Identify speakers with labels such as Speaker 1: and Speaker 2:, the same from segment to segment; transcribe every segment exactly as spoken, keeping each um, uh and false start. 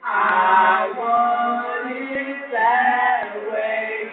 Speaker 1: I want it that way.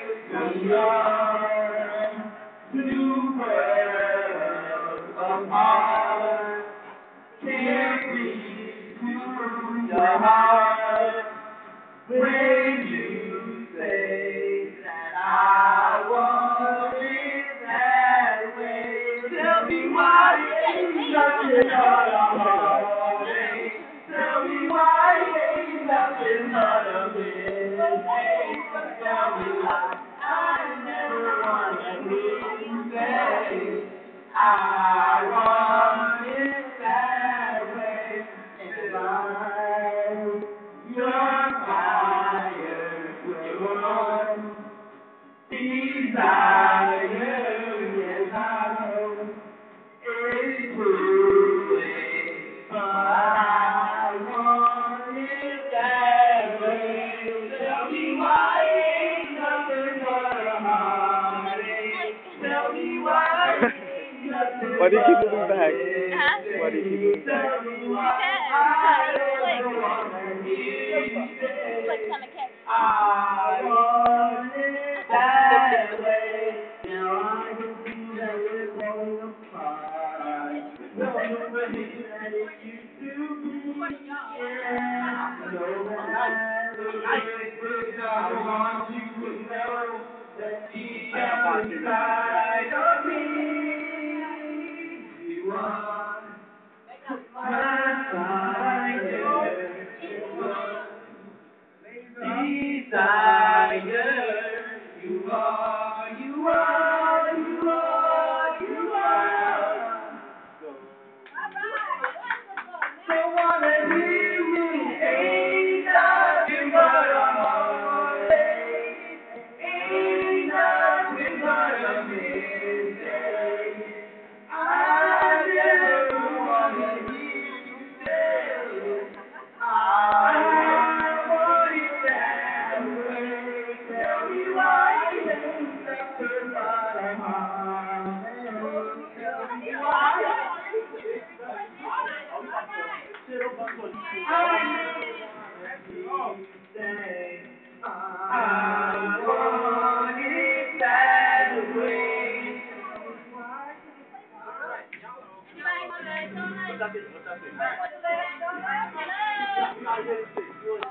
Speaker 1: You're two worlds apart. Can't reach to your heart when you say that I want it that way. Tell me why ain't nothing but a heartache. Tell me why ain't nothing but a mistake. Tell me why I never wanna hear you say I want it that way. And I, you're fire, you're desire, yes I know it's too late, but I want it that way. Tell me why ain't nothing but a heartache. Tell me why ain't nothing
Speaker 2: Why do you keep
Speaker 1: but
Speaker 2: moving
Speaker 1: a
Speaker 2: back?
Speaker 1: mistake.
Speaker 2: Why do you keep moving back?
Speaker 1: Tell me why I don't wanna hear you say I want it that way. Now I can see that we're falling apart. No, you believe that it used to be. Yeah, no matter what it is, I want you to know that deep down inside of me, you are my fire. Desire, you are, you are, you are, you are. Don't wanna hear me, ain't nothing but a heartache, ain't nothing but a mistake. I never wanna hear you say I want it that way. Tell me why ain't nothing but a heartache. Tell me why. I say I want it that way. What's that? What's that?